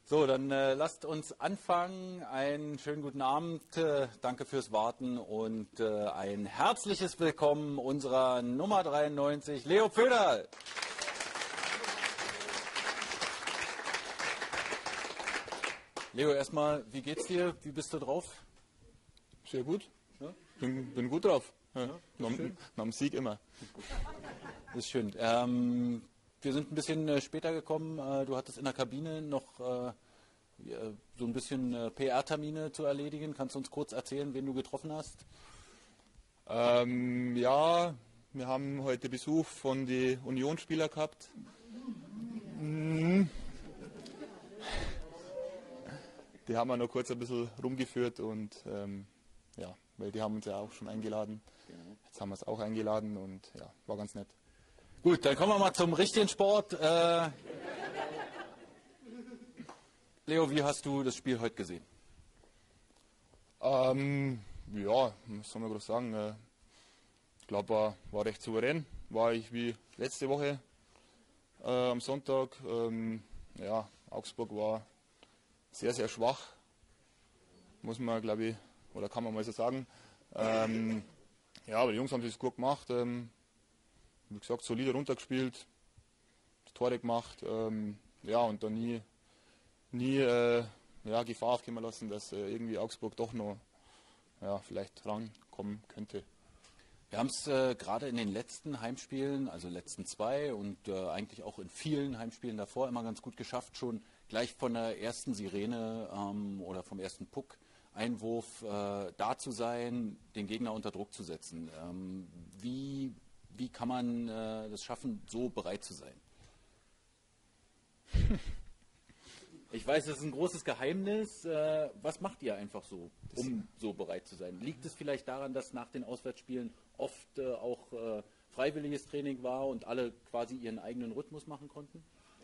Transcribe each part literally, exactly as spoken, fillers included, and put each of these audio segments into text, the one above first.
So, dann äh, lasst uns anfangen. Einen schönen guten Abend. Äh, danke fürs Warten und äh, ein herzliches Willkommen unserer Nummer dreiundneunzig, Leo Pföderl. Leo, erstmal, wie geht's dir? Wie bist du drauf? Sehr gut. Ja? Bin, bin gut drauf. Ja. Ja, nach, nach dem Sieg immer. Das ist schön. Ähm, wir sind ein bisschen äh, später gekommen. Äh, du hattest in der Kabine noch äh, so ein bisschen äh, P R-Termine zu erledigen. Kannst du uns kurz erzählen, wen du getroffen hast? Ähm, ja, wir haben heute Besuch von den Unionsspielern gehabt. Mhm. Die haben wir noch kurz ein bisschen rumgeführt und ähm, ja, weil die haben uns ja auch schon eingeladen. Jetzt haben wir es auch eingeladen und ja, war ganz nett. Gut, dann kommen wir mal zum richtigen Sport. Äh, Leo, wie hast du das Spiel heute gesehen? Ähm, ja, was soll man groß sagen? Äh, ich glaube, war, war recht souverän. War ich wie letzte Woche äh, am Sonntag. Ähm, ja, Augsburg war sehr, sehr schwach, muss man, glaube ich, oder kann man mal so sagen. Ähm, ja, aber die Jungs haben es gut gemacht. Ähm, wie gesagt, solide runtergespielt, Tore gemacht. Ähm, ja, und dann nie, nie äh, ja, Gefahr aufkommen lassen, dass äh, irgendwie Augsburg doch noch ja, vielleicht rankommen könnte. Wir haben es äh, gerade in den letzten Heimspielen, also letzten zwei und äh, eigentlich auch in vielen Heimspielen davor immer ganz gut geschafft, schon gleich von der ersten Sirene ähm, oder vom ersten Puck-Einwurf äh, da zu sein, den Gegner unter Druck zu setzen. Ähm, wie, wie kann man äh, das schaffen, so bereit zu sein? Ich weiß, das ist ein großes Geheimnis. Äh, was macht ihr einfach so, um so bereit zu sein? Liegt es vielleicht daran, dass nach den Auswärtsspielen oft äh, auch äh, freiwilliges Training war und alle quasi ihren eigenen Rhythmus machen konnten?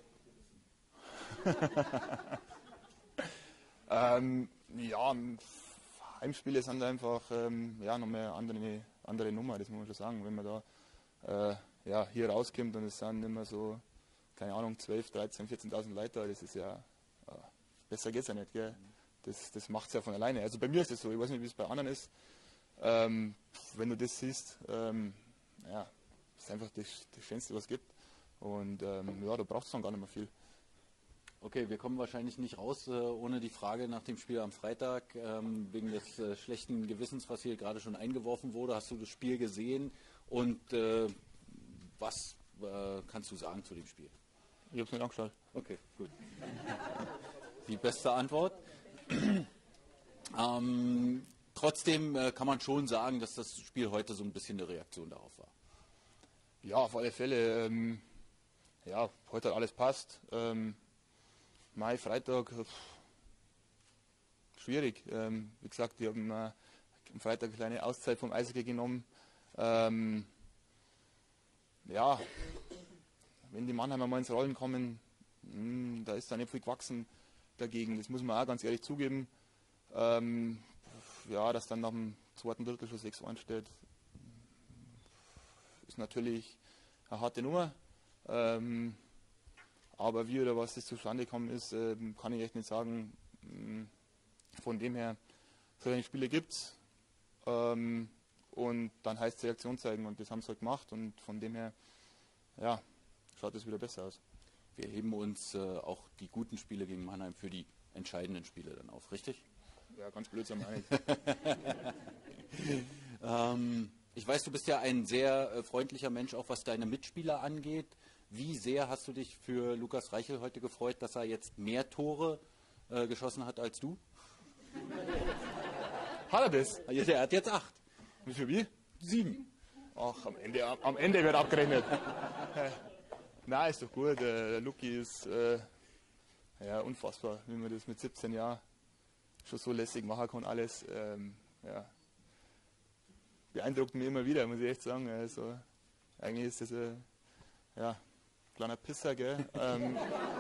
ähm, ja, Heimspiele sind einfach ähm, ja, nochmal eine andere, andere Nummer, das muss man schon sagen. Wenn man da äh, ja, hier rauskommt und es sind immer so, keine Ahnung, zwölf, dreizehn, vierzehntausend Leute, das ist ja, äh, besser geht es ja nicht, gell? Das, das macht es ja von alleine. Also bei mir ist es so, ich weiß nicht, wie es bei anderen ist. Ähm, wenn du das siehst, ähm, ja, das ist einfach das, das Schönste, was es gibt. Und ähm, ja, da braucht es dann gar nicht mehr viel. Okay, wir kommen wahrscheinlich nicht raus äh, ohne die Frage nach dem Spiel am Freitag, ähm, wegen des äh, schlechten Gewissens, was hier gerade schon eingeworfen wurde. Hast du das Spiel gesehen und äh, was äh, kannst du sagen zu dem Spiel? Ich habe es nicht angeschaut. Okay, gut. Die beste Antwort. ähm, trotzdem äh, kann man schon sagen, dass das Spiel heute so ein bisschen eine Reaktion darauf war. Ja, auf alle Fälle. Ähm, ja, heute hat alles passt. Ähm, Mai, Freitag, pff, schwierig. Ähm, wie gesagt, die haben äh, am Freitag eine kleine Auszeit vom Eishockey genommen. Ähm, ja, wenn die Mannheimer mal ins Rollen kommen, mh, da ist da nicht viel gewachsen dagegen. Das muss man auch ganz ehrlich zugeben. Ähm, ja, dass dann nach dem zweiten Drittel schon sechs eins steht, ist natürlich eine harte Nummer. Ähm, aber wie oder was das zustande gekommen ist, äh, kann ich echt nicht sagen. Von dem her, solche Spiele gibt es. Ähm, und dann heißt es Reaktion zeigen und das haben sie halt gemacht und von dem her, ja, schaut es wieder besser aus. Wir heben uns äh, auch die guten Spiele gegen Mannheim für die entscheidenden Spiele dann auf, richtig? Ja, ganz blödsinn meine ich. ähm, ich weiß, du bist ja ein sehr äh, freundlicher Mensch, auch was deine Mitspieler angeht. Wie sehr hast du dich für Lukas Reichel heute gefreut, dass er jetzt mehr Tore äh, geschossen hat als du? Hat er das? Er hat jetzt acht. Wie viel wie? Sieben. Ach, am Ende, am Ende wird abgerechnet. Nein, ist doch gut. Der Luki ist äh, ja, unfassbar, wie man das mit siebzehn Jahren schon so lässig machen kann, alles. Ähm, ja. Beeindruckt mich immer wieder, muss ich echt sagen. Also, eigentlich ist das ein ja, kleiner Pisser, gell? ähm,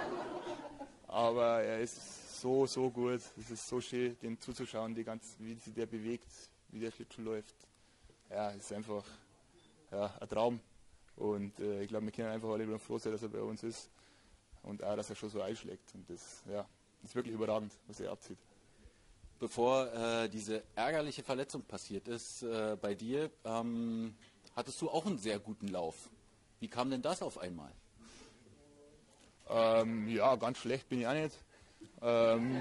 aber er ist so, so gut. Es ist so schön, dem zuzuschauen, die ganze, wie sich der bewegt, wie der Schlittschuh läuft. Ja, es ist einfach ja, ein Traum. Und äh, ich glaube, wir können einfach alle froh sein, dass er bei uns ist. Und auch, dass er schon so einschlägt. Und das, ja, ist wirklich überragend, was er abzieht. Bevor äh, diese ärgerliche Verletzung passiert ist äh, bei dir, ähm, hattest du auch einen sehr guten Lauf. Wie kam denn das auf einmal? Ähm, ja, ganz schlecht bin ich auch nicht. Ähm,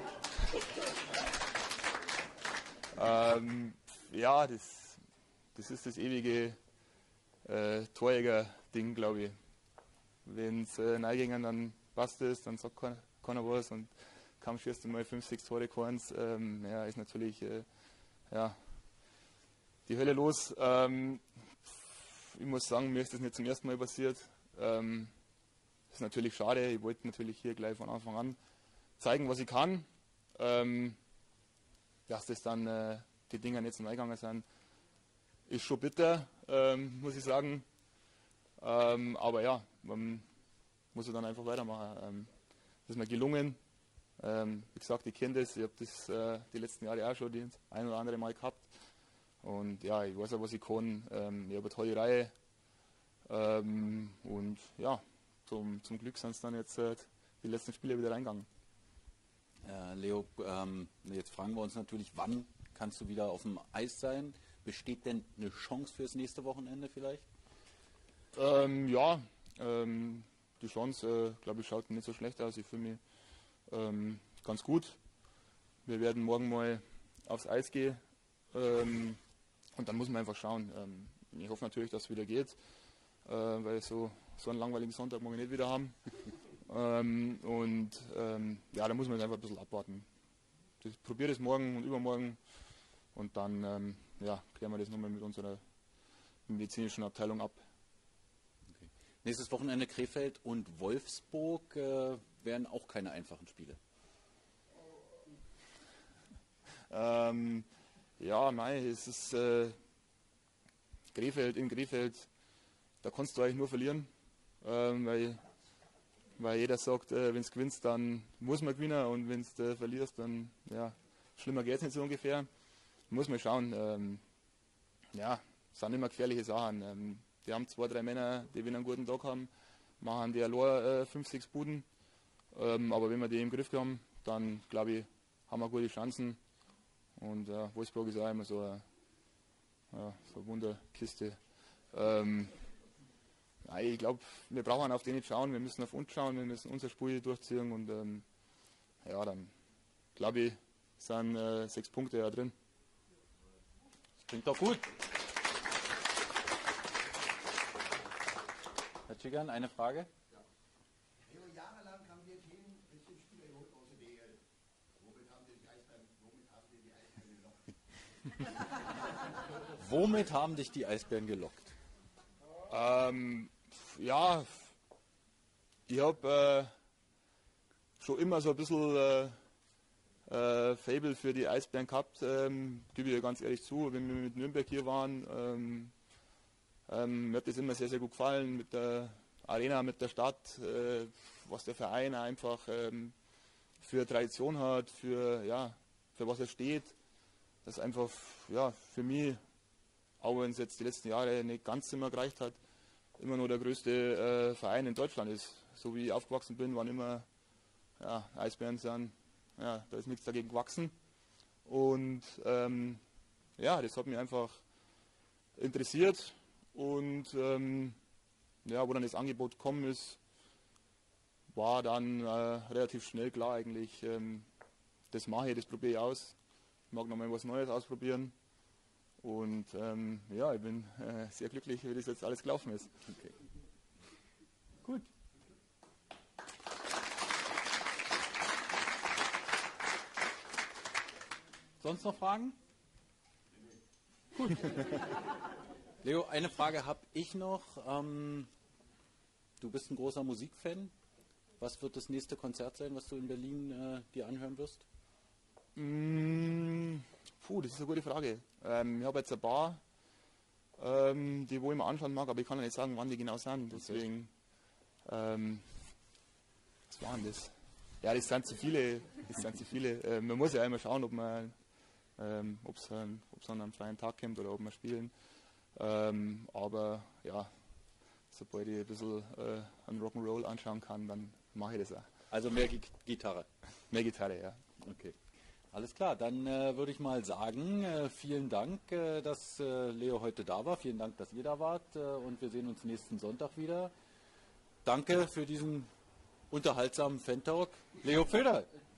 ähm, ja, das, das ist das ewige äh, Torjäger-Ding, glaube ich. Wenn es äh, reingehen, dann passt es, dann sagt keiner, keiner was und kaum schießt du mal fünf, sechs Tore keins. Ähm, ja, ist natürlich äh, ja, die Hölle los. Ähm, ich muss sagen, mir ist das nicht zum ersten Mal passiert. Ähm, das ist natürlich schade. Ich wollte natürlich hier gleich von Anfang an zeigen, was ich kann. Ähm, dass das dann äh, die Dinger nicht zum Eingang sind, ist schon bitter, ähm, muss ich sagen. Ähm, aber ja, man muss dann einfach weitermachen. Ähm, das ist mir gelungen. Ähm, wie gesagt, ich kenne das. Ich habe das äh, die letzten Jahre auch schon das ein oder andere Mal gehabt. Und ja, ich weiß auch, was ich kann. Ähm, ich habe eine tolle Reihe. Ähm, und ja, zum, zum Glück sind es dann jetzt äh, die letzten Spiele wieder reingegangen. Äh, Leo, ähm, jetzt fragen wir uns natürlich, wann kannst du wieder auf dem Eis sein? Besteht denn eine Chance fürs nächste Wochenende vielleicht? Ähm, ja, ähm, die Chance, äh, glaube ich, schaut nicht so schlecht aus. Ich fühle mich ähm, ganz gut. Wir werden morgen mal aufs Eis gehen ähm, und dann muss man einfach schauen. Ähm, ich hoffe natürlich, dass es wieder geht, äh, weil so, so einen langweiligen Sonntag morgen nicht wieder haben. ähm, und ähm, ja, da muss man einfach ein bisschen abwarten. Ich probiere das morgen und übermorgen und dann ähm, ja, klären wir das nochmal mit unserer medizinischen Abteilung ab. Okay. Nächstes Wochenende Krefeld und Wolfsburg äh, wären auch keine einfachen Spiele. Ähm, ja, mei, es ist äh, Krefeld, in Krefeld, da kannst du eigentlich nur verlieren, ähm, weil, weil jeder sagt, äh, wenn du gewinnst, dann muss man gewinnen und wenn du äh, verlierst, dann ja, schlimmer geht es nicht so ungefähr. Muss man schauen. Ähm, ja, es sind immer gefährliche Sachen. Ähm, die haben zwei, drei Männer, die wenn einen guten Tag haben, machen die allein äh, fünf, sechs Buden. Ähm, aber wenn wir die im Griff haben, dann glaube ich, haben wir gute Chancen. Und äh, Wolfsburg ist auch immer so eine, ja, so eine Wunderkiste. Ähm, ja, ich glaube, wir brauchen auf den nicht schauen, wir müssen auf uns schauen, wir müssen unser Spiel durchziehen und ähm, ja, dann glaube ich, sind äh, sechs Punkte ja drin. Das klingt doch gut. Herr Tschigan, eine Frage? Leo, jahrelang haben wir Team bisschen Spieler geholt aus der D L. Womit haben die Eisbären, womit haben die die Eisbären gelockt? Womit haben dich die Eisbären gelockt? Ähm, ja, ich habe äh, schon immer so ein bisschen äh, äh, Faible für die Eisbären gehabt, ähm, gebe ich ja ganz ehrlich zu, wenn wir mit Nürnberg hier waren. Ähm, ähm, mir hat das immer sehr, sehr gut gefallen mit der Arena, mit der Stadt, äh, was der Verein einfach ähm, für Tradition hat, für, ja, für was er steht. Das ist einfach ja, für mich, auch wenn es jetzt die letzten Jahre nicht ganz immer gereicht hat, immer nur der größte äh, Verein in Deutschland ist. So wie ich aufgewachsen bin, waren immer ja, Eisbären sind, ja, da ist nichts dagegen gewachsen. Und ähm, ja, das hat mich einfach interessiert. Und ähm, ja, wo dann das Angebot gekommen ist, war dann äh, relativ schnell klar eigentlich, ähm, das mache ich, das probiere ich aus. Ich mag nochmal was Neues ausprobieren. Und ähm, ja, ich bin äh, sehr glücklich, wie das jetzt alles gelaufen ist. Okay. Gut. Sonst noch Fragen? Gut. Leo, eine Frage habe ich noch. Ähm, du bist ein großer Musikfan. Was wird das nächste Konzert sein, was du in Berlin äh, dir anhören wirst? Mm, puh, das ist eine gute Frage. Ähm, ich habe jetzt ein paar, ähm, die wo ich mir anschauen mag, aber ich kann ja nicht sagen, wann die genau sind. Deswegen, ähm, was waren das? Ja, das sind zu viele. Das sind zu viele. Äh, man muss ja einmal schauen, ob man, ähm, ob es an einem freien Tag kommt oder ob wir spielen. Ähm, aber ja, sobald ich ein bisschen äh, an Rock'n'Roll anschauen kann, dann mache ich das auch. Also mehr G Gitarre. mehr Gitarre, ja. Okay. Alles klar, dann äh, würde ich mal sagen, äh, vielen Dank, äh, dass äh, Leo heute da war. Vielen Dank, dass ihr da wart äh, und wir sehen uns nächsten Sonntag wieder. Danke für diesen unterhaltsamen Fan-Talk. Leo Pföder.